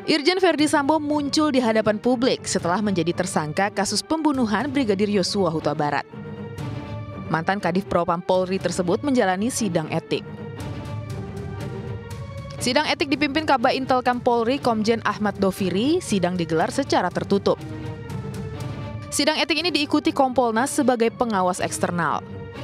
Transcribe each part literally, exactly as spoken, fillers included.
Irjen Verdi Sambo muncul di hadapan publik setelah menjadi tersangka kasus pembunuhan Brigadir Yosua Huta Barat. Mantan Kadif Propam Polri tersebut menjalani sidang etik. Sidang etik dipimpin Kaba Intelkam Polri Komjen Ahmad Doviri. Sidang digelar secara tertutup. Sidang etik ini diikuti Kompolnas sebagai pengawas eksternal.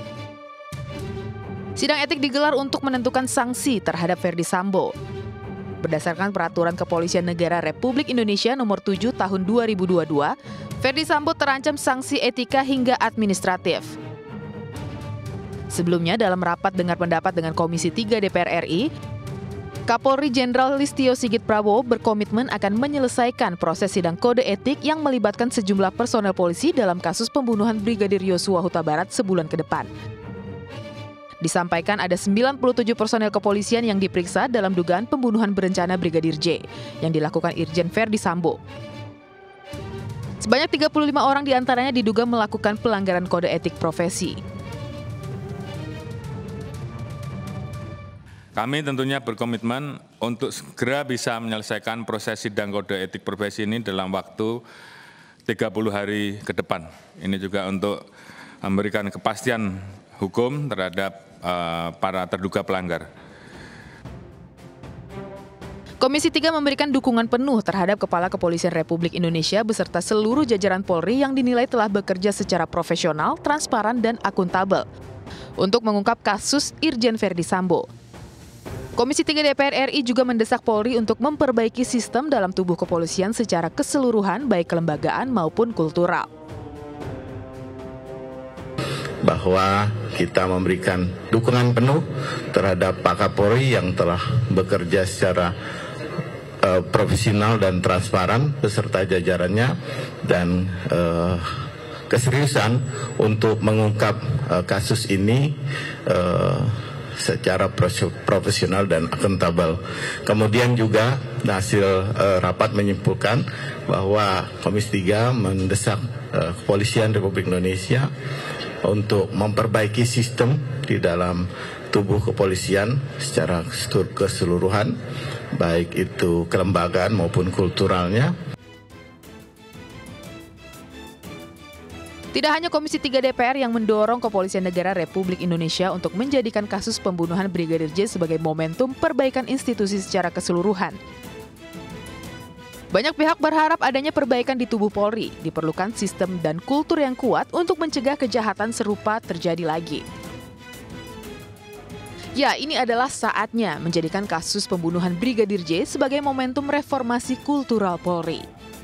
Sidang etik digelar untuk menentukan sanksi terhadap Verdi Sambo. Berdasarkan Peraturan Kepolisian Negara Republik Indonesia Nomor tujuh Tahun dua ribu dua puluh dua, Verdi Sambo terancam sanksi etika hingga administratif. Sebelumnya dalam rapat dengar pendapat dengan Komisi tiga D P R R I, Kapolri Jenderal Listio Sigit Prabowo berkomitmen akan menyelesaikan proses sidang kode etik yang melibatkan sejumlah personel polisi dalam kasus pembunuhan Brigadir Yosua Huta Barat sebulan ke depan. Disampaikan ada sembilan puluh tujuh personel kepolisian yang diperiksa dalam dugaan pembunuhan berencana Brigadir J yang dilakukan Irjen Verdi Sambo. Sebanyak tiga puluh lima orang diantaranya diduga melakukan pelanggaran kode etik profesi. Kami tentunya berkomitmen untuk segera bisa menyelesaikan proses sidang kode etik profesi ini dalam waktu tiga puluh hari ke depan. Ini juga untuk memberikan kepastian hukum terhadap uh, para terduga pelanggar. Komisi tiga memberikan dukungan penuh terhadap Kepala Kepolisian Republik Indonesia beserta seluruh jajaran Polri yang dinilai telah bekerja secara profesional, transparan, dan akuntabel untuk mengungkap kasus Irjen Verdi Sambo. Komisi tiga D P R R I juga mendesak Polri untuk memperbaiki sistem dalam tubuh kepolisian secara keseluruhan baik kelembagaan maupun kultural. Bahwa kita memberikan dukungan penuh terhadap Pak Kapolri yang telah bekerja secara uh, profesional dan transparan beserta jajarannya dan uh, keseriusan untuk mengungkap uh, kasus ini uh, secara profesional dan akuntabel. Kemudian juga hasil uh, rapat menyimpulkan bahwa Komisi tiga mendesak uh, Kepolisian Republik Indonesia untuk memperbaiki sistem di dalam tubuh kepolisian secara keseluruhan, baik itu kelembagaan maupun kulturalnya. Tidak hanya Komisi tiga D P R yang mendorong Kepolisian Negara Republik Indonesia untuk menjadikan kasus pembunuhan Brigadir J sebagai momentum perbaikan institusi secara keseluruhan. Banyak pihak berharap adanya perbaikan di tubuh Polri, diperlukan sistem dan kultur yang kuat untuk mencegah kejahatan serupa terjadi lagi. Ya, ini adalah saatnya menjadikan kasus pembunuhan Brigadir J sebagai momentum reformasi kultural Polri.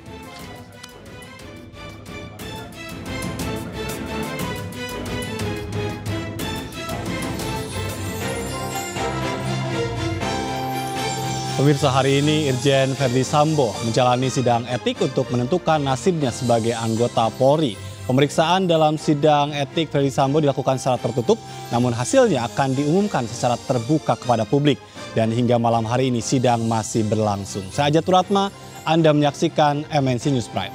Pemirsa, hari ini Irjen Verdi Sambo menjalani sidang etik untuk menentukan nasibnya sebagai anggota Polri. Pemeriksaan dalam sidang etik Verdi Sambo dilakukan secara tertutup, namun hasilnya akan diumumkan secara terbuka kepada publik. Dan hingga malam hari ini sidang masih berlangsung. Saya Ajatul Ratma, Anda menyaksikan M N C News Prime.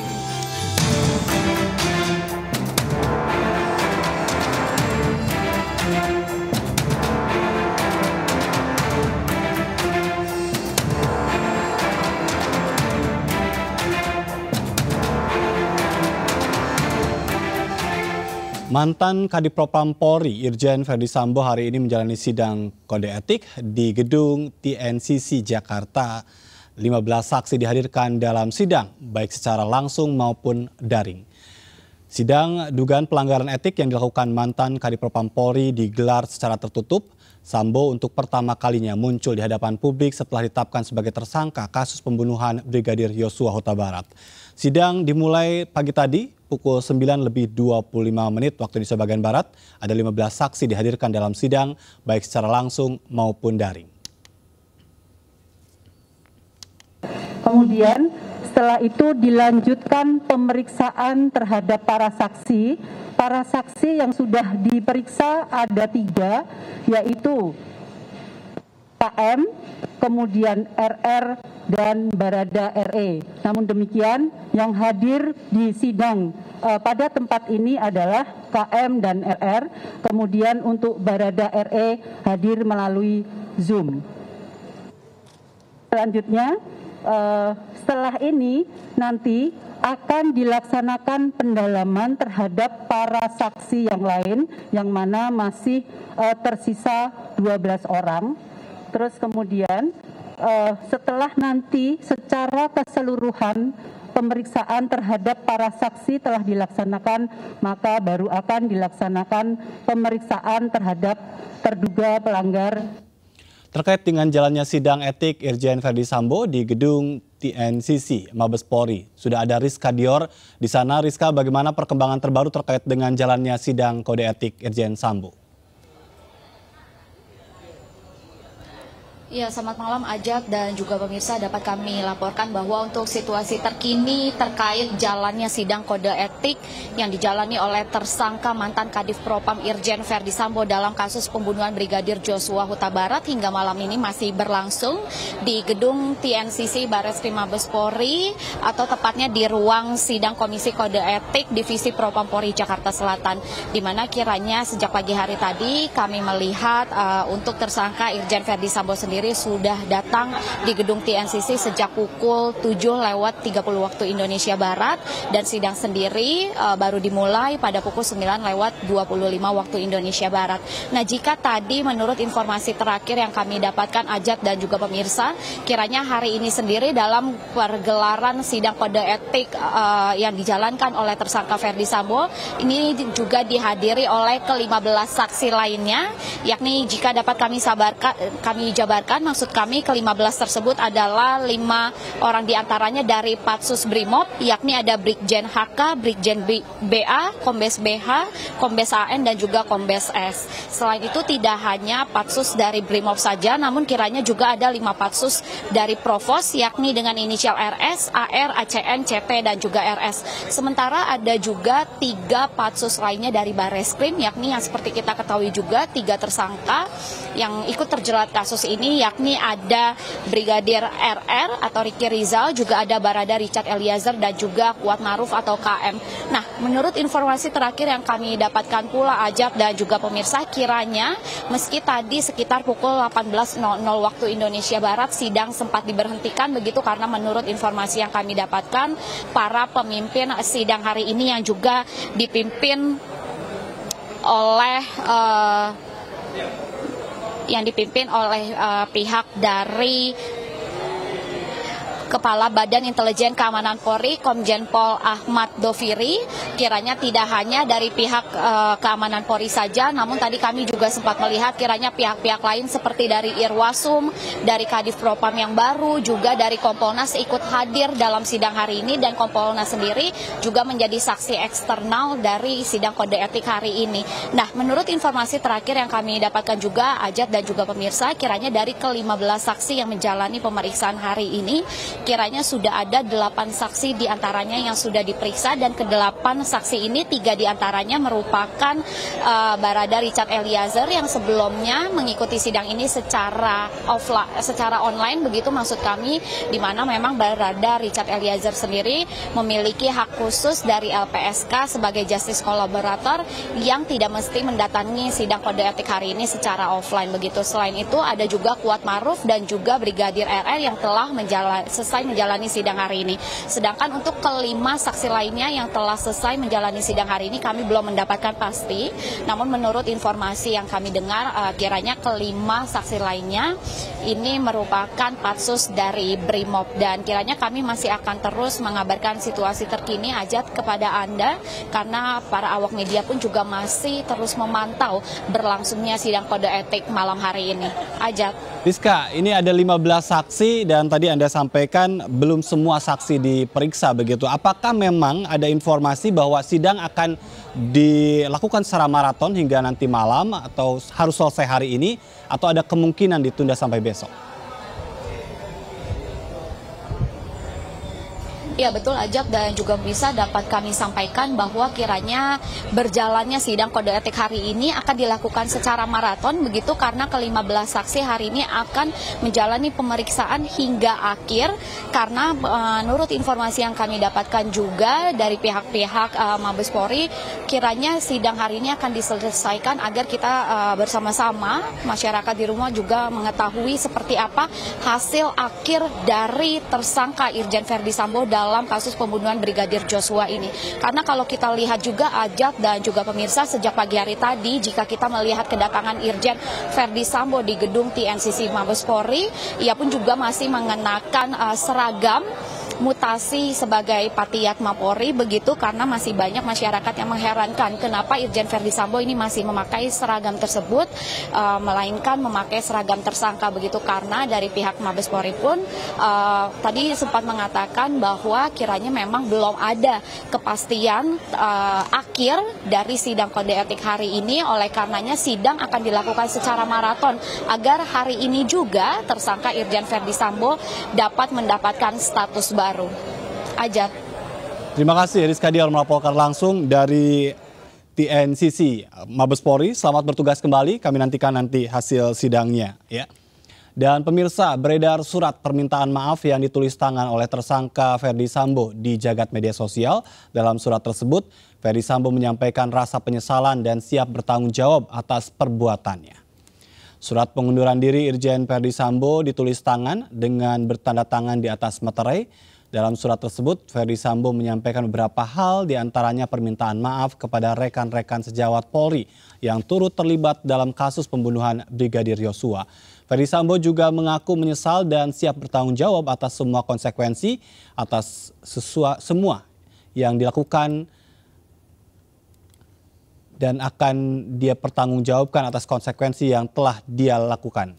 Mantan Kadif Propam Polri Irjen Verdi Sambo hari ini menjalani sidang kode etik di gedung T N C C Jakarta. lima belas saksi dihadirkan dalam sidang, baik secara langsung maupun daring. Sidang dugaan pelanggaran etik yang dilakukan mantan Kadif Propam Polri digelar secara tertutup. Sambo untuk pertama kalinya muncul di hadapan publik setelah ditetapkan sebagai tersangka kasus pembunuhan Brigadir Yosua Huta Barat. Sidang dimulai pagi tadi pukul sembilan lebih dua puluh lima menit waktu Indonesia bagian Barat. Ada lima belas saksi dihadirkan dalam sidang baik secara langsung maupun daring. Kemudian setelah itu dilanjutkan pemeriksaan terhadap para saksi. Para saksi yang sudah diperiksa ada tiga, yaitu K M, kemudian R R, dan Barada R E. Namun demikian, yang hadir di sidang uh, pada tempat ini adalah K M dan R R, kemudian untuk Barada R E hadir melalui Zoom. Selanjutnya, eh, setelah ini nanti akan dilaksanakan pendalaman terhadap para saksi yang lain yang mana masih eh, tersisa dua belas orang. Terus kemudian eh, setelah nanti secara keseluruhan pemeriksaan terhadap para saksi telah dilaksanakan, maka baru akan dilaksanakan pemeriksaan terhadap terduga pelanggar. Terkait dengan jalannya sidang etik Irjen Verdi Sambo di gedung T N C C Mabes Polri, sudah ada Rizka Dior di sana. Rizka, bagaimana perkembangan terbaru terkait dengan jalannya sidang kode etik Irjen Sambo? Ya, selamat malam Ajat dan juga pemirsa. Dapat kami laporkan bahwa untuk situasi terkini terkait jalannya sidang kode etik yang dijalani oleh tersangka mantan Kadif Propam Irjen Verdi Sambo dalam kasus pembunuhan Brigadir Joshua Huta Barat hingga malam ini masih berlangsung di gedung T N C C Barreskrim Mabes Polri, atau tepatnya di ruang sidang Komisi Kode Etik Divisi Propam Polri Jakarta Selatan, di mana kiranya sejak pagi hari tadi kami melihat uh, untuk tersangka Irjen Verdi Sambo sendiri sudah datang di gedung T N C C sejak pukul tujuh lewat tiga puluh waktu Indonesia Barat, dan sidang sendiri uh, baru dimulai pada pukul sembilan lewat dua puluh lima waktu Indonesia Barat. Nah, jika tadi menurut informasi terakhir yang kami dapatkan Ajat dan juga pemirsa, kiranya hari ini sendiri dalam pergelaran sidang kode etik uh, yang dijalankan oleh tersangka Verdi Sambo ini juga dihadiri oleh kelima belas saksi lainnya, yakni jika dapat kami sabarkan kami jabarkan maksud kami kelima belas tersebut adalah lima orang diantaranya dari Patsus Brimob, yakni ada Brigjen H K, Brigjen B A, Kombes B H, Kombes A N, dan juga Kombes S. Selain itu tidak hanya Patsus dari Brimob saja, namun kiranya juga ada lima Patsus dari Provos, yakni dengan inisial R S, A R, A C N, C T, dan juga R S. Sementara ada juga tiga Patsus lainnya dari Barreskrim, yakni yang seperti kita ketahui juga tiga tersangka yang ikut terjerat kasus ini, yakni ada Brigadir R R atau Ricky Rizal, juga ada Barada Richard Eliezer, dan juga Kuat Maruf atau K M. Nah, menurut informasi terakhir yang kami dapatkan pula Ajat dan juga pemirsa, kiranya meski tadi sekitar pukul delapan belas waktu Indonesia Barat sidang sempat diberhentikan begitu, karena menurut informasi yang kami dapatkan para pemimpin sidang hari ini yang juga dipimpin oleh uh, yang dipimpin oleh uh, pihak dari Kepala Badan Intelijen Keamanan Polri, Komjen Pol Ahmad Doviri, kiranya tidak hanya dari pihak uh, keamanan Polri saja, namun tadi kami juga sempat melihat kiranya pihak-pihak lain seperti dari Irwasum, dari Kadif Propam yang baru, juga dari Kompolnas ikut hadir dalam sidang hari ini, dan Kompolnas sendiri juga menjadi saksi eksternal dari sidang kode etik hari ini. Nah, menurut informasi terakhir yang kami dapatkan juga Ajat dan juga pemirsa, kiranya dari kelima belas saksi yang menjalani pemeriksaan hari ini, kiranya sudah ada delapan saksi diantaranya yang sudah diperiksa, dan kedelapan saksi ini tiga diantaranya merupakan uh, Barada Richard Eliezer yang sebelumnya mengikuti sidang ini secara offline, secara online begitu maksud kami, di mana memang Barada Richard Eliezer sendiri memiliki hak khusus dari L P S K sebagai justice collaborator yang tidak mesti mendatangi sidang kode etik hari ini secara offline begitu. Selain itu ada juga Kuat Maruf dan juga Brigadir R R yang telah menjalani selesai menjalani sidang hari ini. Sedangkan untuk kelima saksi lainnya yang telah selesai menjalani sidang hari ini kami belum mendapatkan pasti. Namun menurut informasi yang kami dengar, uh, kiranya kelima saksi lainnya ini merupakan Patsus dari Brimob, dan kiranya kami masih akan terus mengabarkan situasi terkini Ajat kepada Anda, karena para awak media pun juga masih terus memantau berlangsungnya sidang kode etik malam hari ini. Ajat. Rizka, ini ada lima belas saksi dan tadi Anda sampaikan belum semua saksi diperiksa begitu. Apakah memang ada informasi bahwa sidang akan dilakukan secara maraton hingga nanti malam atau harus selesai hari ini, atau ada kemungkinan ditunda sampai besok? Ya betul Ajat dan juga bisa dapat kami sampaikan bahwa kiranya berjalannya sidang kode etik hari ini akan dilakukan secara maraton begitu karena kelima belas saksi hari ini akan menjalani pemeriksaan hingga akhir karena menurut informasi yang kami dapatkan juga dari pihak-pihak uh, Mabes Polri kiranya sidang hari ini akan diselesaikan agar kita uh, bersama-sama masyarakat di rumah juga mengetahui seperti apa hasil akhir dari tersangka Irjen Verdi Sambo dalam kasus pembunuhan Brigadir Joshua ini. Karena kalau kita lihat juga Ajat dan juga pemirsa sejak pagi hari tadi jika kita melihat kedatangan Irjen Verdi Sambo di gedung T N C C Mabes Polri, ia pun juga masih mengenakan uh, seragam mutasi sebagai Patiyat Mapolri begitu karena masih banyak masyarakat yang mengherankan kenapa Irjen Verdi Sambo ini masih memakai seragam tersebut uh, melainkan memakai seragam tersangka begitu karena dari pihak Mabes Polri pun uh, tadi sempat mengatakan bahwa kiranya memang belum ada kepastian uh, akhir dari sidang kode etik hari ini oleh karenanya sidang akan dilakukan secara maraton agar hari ini juga tersangka Irjen Verdi Sambo dapat mendapatkan status baru. baru. Ajat. Terima kasih Rizka Diar melaporkan langsung dari T N C C Mabes Polri. Selamat bertugas kembali. Kami nantikan nanti hasil sidangnya, ya. Dan pemirsa, beredar surat permintaan maaf yang ditulis tangan oleh tersangka Verdi Sambo di jagat media sosial. Dalam surat tersebut, Verdi Sambo menyampaikan rasa penyesalan dan siap bertanggung jawab atas perbuatannya. Surat pengunduran diri Irjen Verdi Sambo ditulis tangan dengan bertanda tangan di atas materai. Dalam surat tersebut, Verdi Sambo menyampaikan beberapa hal, diantaranya permintaan maaf kepada rekan-rekan sejawat Polri yang turut terlibat dalam kasus pembunuhan Brigadir Joshua. Verdi Sambo juga mengaku menyesal dan siap bertanggung jawab atas semua konsekuensi atas sesua, semua yang dilakukan dan akan dia pertanggungjawabkan atas konsekuensi yang telah dia lakukan.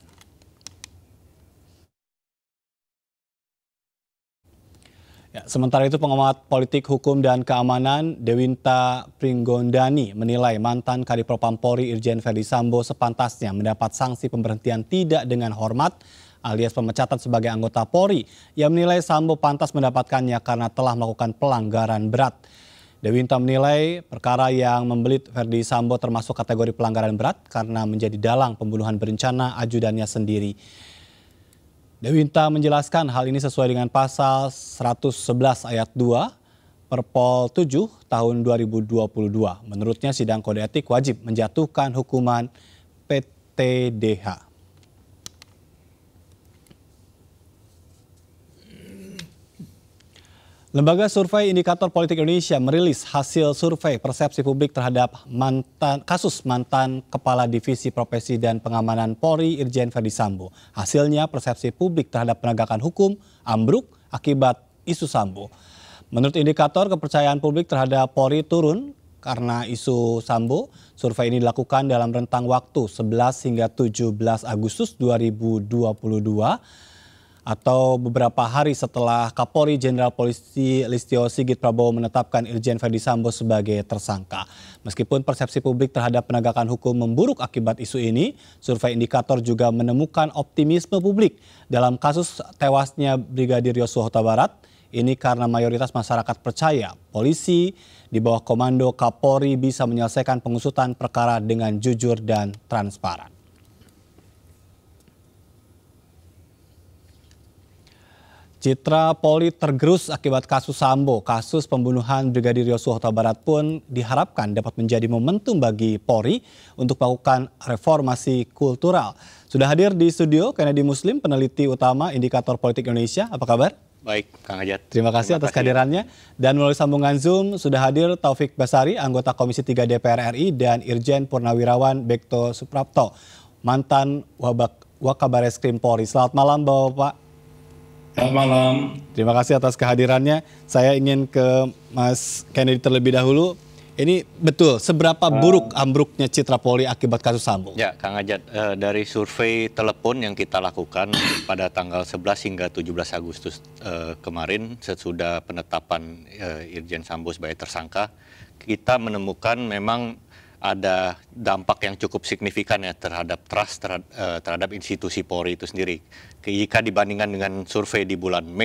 Ya, sementara itu pengamat politik hukum dan keamanan Dewinta Pringgondani menilai mantan Kadipropam Polri Irjen Verdi Sambo sepantasnya mendapat sanksi pemberhentian tidak dengan hormat alias pemecatan sebagai anggota Polri. Ia menilai Sambo pantas mendapatkannya karena telah melakukan pelanggaran berat. Dewinta menilai perkara yang membelit Verdi Sambo termasuk kategori pelanggaran berat karena menjadi dalang pembunuhan berencana ajudannya sendiri. Dewinta menjelaskan hal ini sesuai dengan pasal seratus sebelas ayat dua Perpol tujuh tahun dua ribu dua puluh dua. Menurutnya sidang kode etik wajib menjatuhkan hukuman P T D H. Lembaga Survei Indikator Politik Indonesia merilis hasil survei persepsi publik terhadap mantan kasus mantan Kepala Divisi Profesi dan Pengamanan Polri Irjen Verdi Sambo. Hasilnya persepsi publik terhadap penegakan hukum ambruk akibat isu Sambo. Menurut indikator kepercayaan publik terhadap Polri turun karena isu Sambo. Survei ini dilakukan dalam rentang waktu sebelas hingga tujuh belas Agustus dua ribu dua puluh dua. Atau beberapa hari setelah Kapolri Jenderal Polisi Listio Sigit Prabowo menetapkan Irjen Verdi Sambo sebagai tersangka. Meskipun persepsi publik terhadap penegakan hukum memburuk akibat isu ini, survei indikator juga menemukan optimisme publik dalam kasus tewasnya Brigadir Joshua Huta Barat. Ini karena mayoritas masyarakat percaya polisi di bawah komando Kapolri bisa menyelesaikan pengusutan perkara dengan jujur dan transparan. Citra Polri tergerus akibat kasus Sambo. Kasus pembunuhan Brigadir Joshua Huta Barat pun diharapkan dapat menjadi momentum bagi Polri untuk melakukan reformasi kultural. Sudah hadir di studio Kennedy Muslim, peneliti utama Indikator Politik Indonesia. Apa kabar? Baik, Kang Ajat. Terima kasih Terima atas kasih. kehadirannya. Dan melalui sambungan Zoom sudah hadir Taufik Basari, anggota Komisi tiga D P R R I, dan Irjen Purnawirawan Bekto Suprapto, mantan Wakabareskrim Polri. Selamat malam Bapak. Selamat malam. Terima kasih atas kehadirannya. Saya ingin ke Mas Kennedy terlebih dahulu. Ini betul, seberapa buruk ambruknya citra Polri akibat kasus Sambo? Ya, Kang Ajat, eh, dari survei telepon yang kita lakukan pada tanggal sebelas hingga tujuh belas Agustus eh, kemarin, sesudah penetapan eh, Irjen Sambo sebagai tersangka, kita menemukan memang ada dampak yang cukup signifikan ya terhadap trust terhadap, uh, terhadap institusi Polri itu sendiri. Jika dibandingkan dengan survei di bulan Mei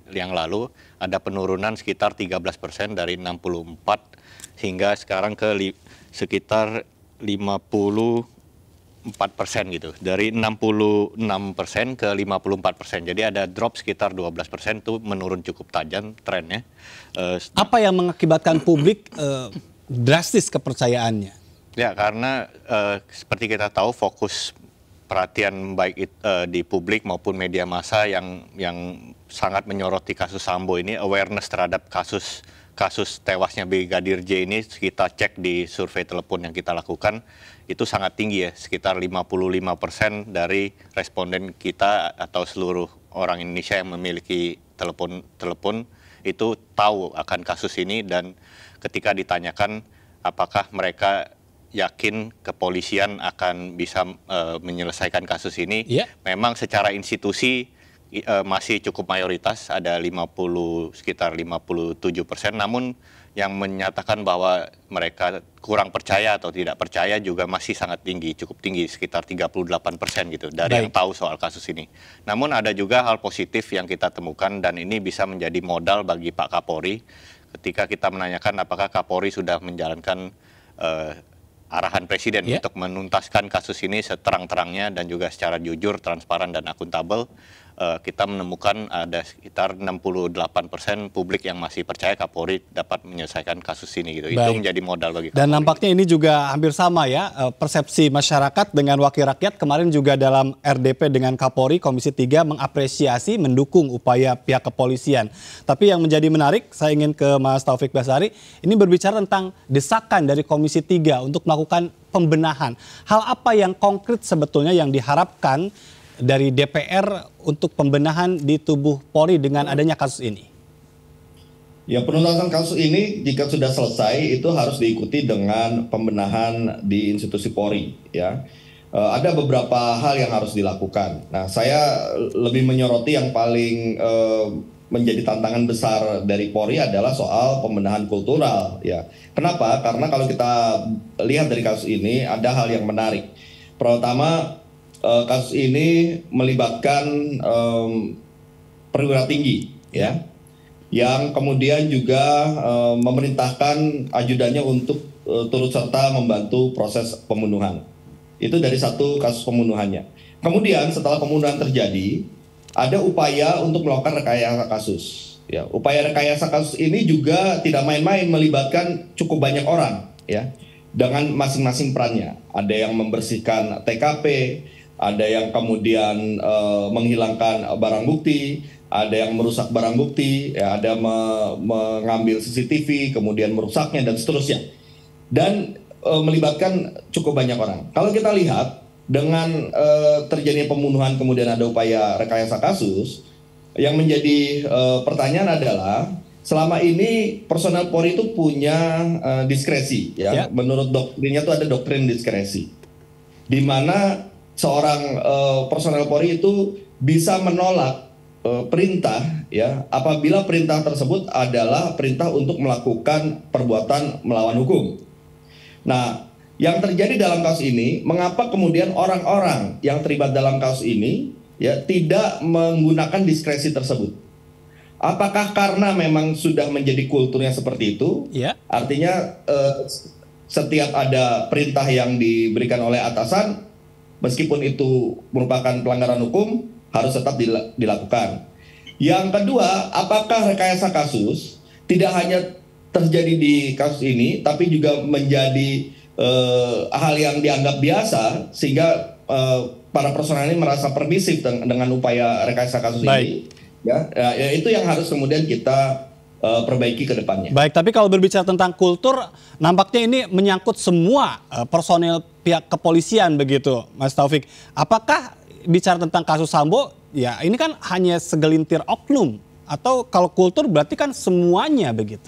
yang lalu ada penurunan sekitar tiga belas persen dari enam puluh empat hingga sekarang ke li, sekitar lima puluh empat persen gitu, dari enam puluh enam persen ke lima puluh empat persen. Jadi ada drop sekitar dua belas persen, itu menurun cukup tajam trennya. Uh, Apa yang mengakibatkan publik uh, drastis kepercayaannya? Ya, karena uh, seperti kita tahu fokus perhatian baik it, uh, di publik maupun media massa yang yang sangat menyoroti kasus Sambo ini, awareness terhadap kasus kasus tewasnya Brigadir J ini, kita cek di survei telepon yang kita lakukan, itu sangat tinggi ya, sekitar lima puluh lima persen dari responden kita atau seluruh orang Indonesia yang memiliki telepon telepon itu tahu akan kasus ini, dan ketika ditanyakan apakah mereka yakin kepolisian akan bisa uh, menyelesaikan kasus ini, yeah. memang secara institusi uh, masih cukup mayoritas, ada lima puluh sekitar lima puluh tujuh persen, namun yang menyatakan bahwa mereka kurang percaya atau tidak percaya juga masih sangat tinggi, cukup tinggi, sekitar tiga puluh delapan persen gitu dari Baik. yang tahu soal kasus ini. Namun ada juga hal positif yang kita temukan, dan ini bisa menjadi modal bagi Pak Kapolri ketika kita menanyakan apakah Kapolri sudah menjalankan uh, arahan Presiden yeah. untuk menuntaskan kasus ini seterang-terangnya dan juga secara jujur, transparan, dan akuntabel. Uh, kita menemukan ada sekitar enam puluh delapan persen publik yang masih percaya Kapolri dapat menyelesaikan kasus ini gitu. Baik. Itu menjadi modal bagi Kapolri. Dan nampaknya ini juga hampir sama ya, persepsi masyarakat dengan wakil rakyat. Kemarin juga dalam R D P dengan Kapolri, Komisi tiga mengapresiasi, mendukung upaya pihak kepolisian. Tapi yang menjadi menarik, saya ingin ke Mas Taufik Basari, ini berbicara tentang desakan dari Komisi tiga untuk melakukan pembenahan. Hal apa yang konkret sebetulnya yang diharapkan dari D P R untuk pembenahan di tubuh Polri dengan adanya kasus ini? Ya, penuntasan kasus ini jika sudah selesai itu harus diikuti dengan pembenahan di institusi Polri. Ya, e, ada beberapa hal yang harus dilakukan. Nah, saya lebih menyoroti yang paling e, menjadi tantangan besar dari Polri adalah soal pembenahan kultural. Ya, kenapa? Karena kalau kita lihat dari kasus ini ada hal yang menarik. Pertama, kasus ini melibatkan um, perwira tinggi, ya, yang kemudian juga um, memerintahkan ajudannya untuk uh, turut serta membantu proses pembunuhan. Itu dari satu kasus pembunuhannya. Kemudian setelah pembunuhan terjadi, ada upaya untuk melakukan rekayasa kasus. Ya, upaya rekayasa kasus ini juga tidak main-main, melibatkan cukup banyak orang, ya, dengan masing-masing perannya. Ada yang membersihkan T K P. Ada yang kemudian uh, menghilangkan barang bukti, ada yang merusak barang bukti, ya, ada me mengambil C C T V, kemudian merusaknya, dan seterusnya. Dan uh, melibatkan cukup banyak orang. Kalau kita lihat, dengan uh, terjadinya pembunuhan, kemudian ada upaya rekayasa kasus, yang menjadi uh, pertanyaan adalah, selama ini personel Polri itu punya uh, diskresi. Ya? Ya. Menurut doktrinnya itu ada doktrin diskresi. Di mana seorang uh, personel Polri itu bisa menolak uh, perintah, ya, apabila perintah tersebut adalah perintah untuk melakukan perbuatan melawan hukum. Nah, yang terjadi dalam kasus ini, mengapa kemudian orang-orang yang terlibat dalam kasus ini, ya, tidak menggunakan diskresi tersebut? Apakah karena memang sudah menjadi kulturnya seperti itu? Ya. Artinya uh, setiap ada perintah yang diberikan oleh atasan, meskipun itu merupakan pelanggaran hukum, harus tetap dilakukan. Yang kedua, apakah rekayasa kasus tidak hanya terjadi di kasus ini, tapi juga menjadi uh, hal yang dianggap biasa, sehingga uh, para personel ini merasa permisif dengan upaya rekayasa kasus Baik. ini. Ya, ya, itu yang harus kemudian kita uh, perbaiki ke depannya. Baik, tapi kalau berbicara tentang kultur, nampaknya ini menyangkut semua uh, personel pihak kepolisian begitu, Mas Taufik. Apakah bicara tentang kasus Sambo, ya ini kan hanya segelintir oknum, atau kalau kultur berarti kan semuanya begitu?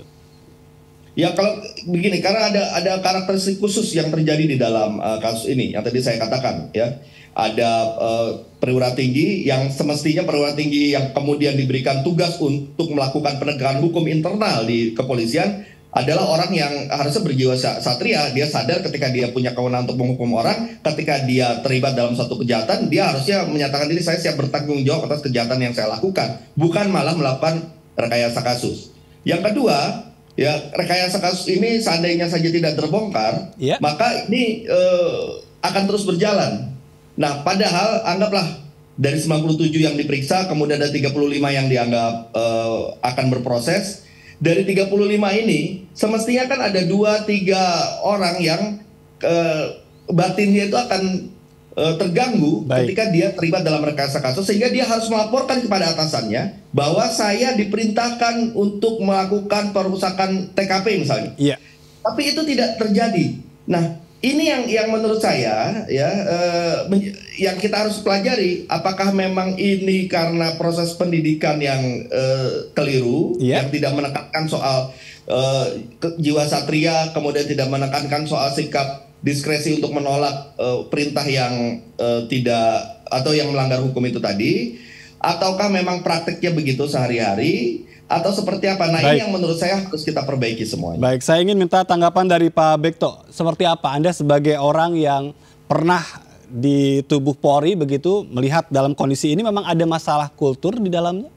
Ya, kalau begini, karena ada ada karakteristik khusus yang terjadi di dalam uh, kasus ini yang tadi saya katakan, ya. Ada uh, perwira tinggi yang semestinya perwira tinggi yang kemudian diberikan tugas untuk melakukan penegakan hukum internal di kepolisian adalah orang yang harusnya berjiwa satria. Dia sadar ketika dia punya kewenangan untuk menghukum orang, ketika dia terlibat dalam suatu kejahatan, dia harusnya menyatakan diri, saya siap bertanggung jawab atas kejahatan yang saya lakukan, bukan malah melakukan rekayasa kasus. Yang kedua, ya rekayasa kasus ini seandainya saja tidak terbongkar, yeah. maka ini uh, akan terus berjalan. Nah, padahal anggaplah dari sembilan puluh tujuh yang diperiksa, kemudian ada tiga puluh lima yang dianggap uh, akan berproses. Dari tiga puluh lima ini, semestinya kan ada dua tiga orang yang uh, batinnya itu akan uh, terganggu Baik. ketika dia terlibat dalam rekayasa kasus, sehingga dia harus melaporkan kepada atasannya bahwa saya diperintahkan untuk melakukan perusakan T K P misalnya. Iya. Tapi itu tidak terjadi. Nah, ini yang yang menurut saya ya uh, yang kita harus pelajari, apakah memang ini karena proses pendidikan yang uh, keliru, yeah. yang tidak menekankan soal uh, jiwa satria, kemudian tidak menekankan soal sikap diskresi untuk menolak uh, perintah yang uh, tidak atau yang melanggar hukum itu tadi, ataukah memang praktiknya begitu sehari-hari, atau seperti apa? Nah, Baik. ini yang menurut saya harus kita perbaiki semuanya. Baik, saya ingin minta tanggapan dari Pak Bekto. Seperti apa Anda sebagai orang yang pernah di tubuh Polri begitu, melihat dalam kondisi ini memang ada masalah kultur di dalamnya?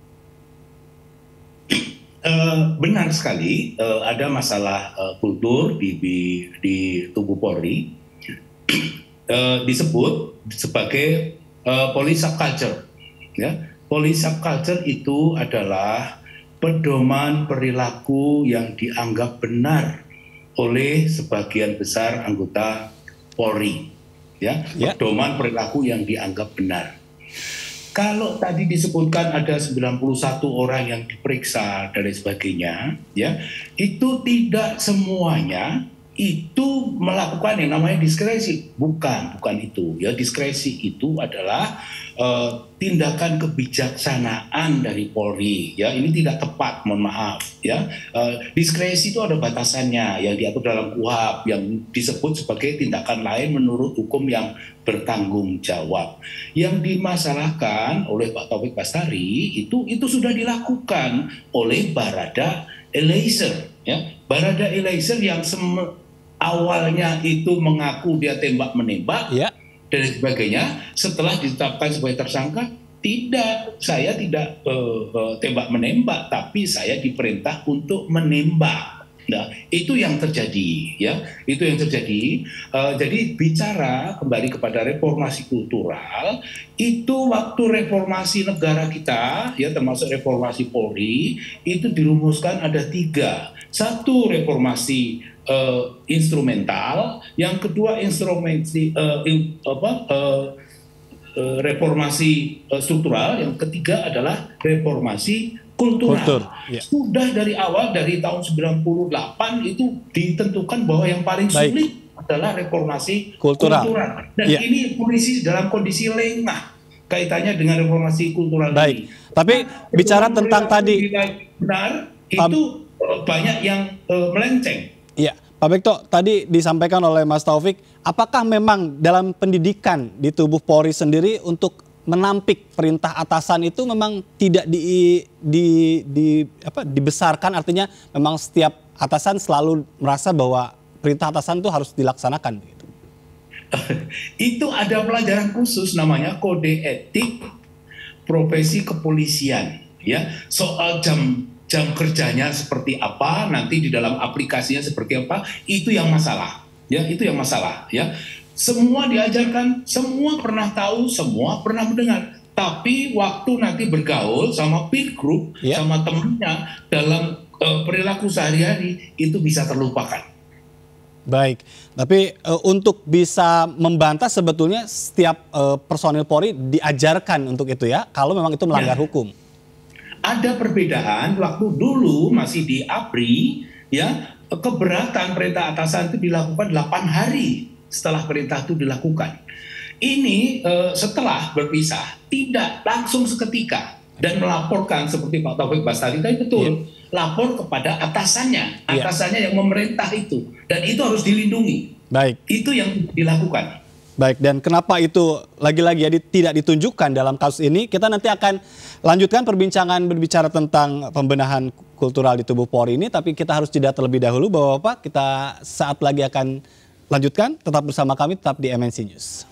Uh, benar sekali, uh, ada masalah uh, kultur di, di, di tubuh Polri. uh, disebut sebagai uh, police subculture. Ya, police subculture itu adalah pedoman perilaku yang dianggap benar oleh sebagian besar anggota Polri, ya, ya. Pedoman perilaku yang dianggap benar. Kalau tadi disebutkan ada sembilan puluh satu orang yang diperiksa dan sebagainya, ya, itu tidak semuanya itu melakukan yang namanya diskresi. Bukan, bukan itu. Ya, diskresi itu adalah uh, tindakan kebijaksanaan dari Polri. Ya, ini tidak tepat, mohon maaf. Ya, uh, diskresi itu ada batasannya yang diatur dalam K U H A P yang disebut sebagai tindakan lain menurut hukum yang bertanggung jawab. Yang dimasalahkan oleh Pak Taufik Bastari itu itu sudah dilakukan oleh Barada Eliezer. Ya, Barada Eliezer yang sem- awalnya itu mengaku dia tembak menembak ya. dan sebagainya, setelah ditetapkan sebagai tersangka, tidak, saya tidak uh, uh, tembak menembak, tapi saya diperintah untuk menembak. Nah, itu yang terjadi, ya, itu yang terjadi. Uh, jadi bicara kembali kepada reformasi kultural, itu waktu reformasi negara kita, ya, termasuk reformasi Polri, itu dirumuskan ada tiga. Satu, reformasi uh, instrumental, yang kedua instrumensi uh, in, apa, uh, uh, reformasi uh, struktural, yang ketiga adalah reformasi kultural. Kultur, ya. Sudah dari awal, dari tahun sembilan puluh delapan itu ditentukan bahwa yang paling Baik. sulit adalah reformasi kultural. kultural. Dan ya. ini polisi dalam kondisi lengah kaitannya dengan reformasi kultural Baik. ini. Tapi nah, bicara tentang tadi benar itu um, banyak yang uh, melenceng. Iya, Pak Bekto, tadi disampaikan oleh Mas Taufik, apakah memang dalam pendidikan di tubuh Polri sendiri untuk menampik perintah atasan itu memang tidak di, di, di apa, dibesarkan, artinya memang setiap atasan selalu merasa bahwa perintah atasan itu harus dilaksanakan begitu? Itu ada pelajaran khusus namanya kode etik profesi kepolisian, ya, soal jam jam kerjanya seperti apa, nanti di dalam aplikasinya seperti apa, itu yang masalah, ya, itu yang masalah, ya. Semua diajarkan, semua pernah tahu, semua pernah mendengar. Tapi waktu nanti bergaul sama peer group, yeah. sama temannya dalam uh, perilaku sehari-hari, itu bisa terlupakan. Baik, tapi uh, untuk bisa membantah sebetulnya setiap uh, personil Polri diajarkan untuk itu ya, kalau memang itu melanggar ya. hukum. Ada perbedaan waktu dulu masih di A P R I, ya, keberatan perintah atasan itu dilakukan delapan hari. Setelah perintah itu dilakukan. Ini uh, setelah berpisah, tidak langsung seketika dan melaporkan seperti Pak Taufik Bastari tadi betul, yeah. lapor kepada atasannya, atasannya yeah. yang memerintah itu, dan itu harus dilindungi. Baik. Itu yang dilakukan. Baik, dan kenapa itu lagi-lagi ya tidak ditunjukkan dalam kasus ini? Kita nanti akan lanjutkan perbincangan berbicara tentang pembenahan kultural di tubuh Polri ini, tapi kita harus jeda terlebih dahulu, Bapak-Bapak. Kita saat lagi akan lanjutkan, tetap bersama kami, tetap di M N C News.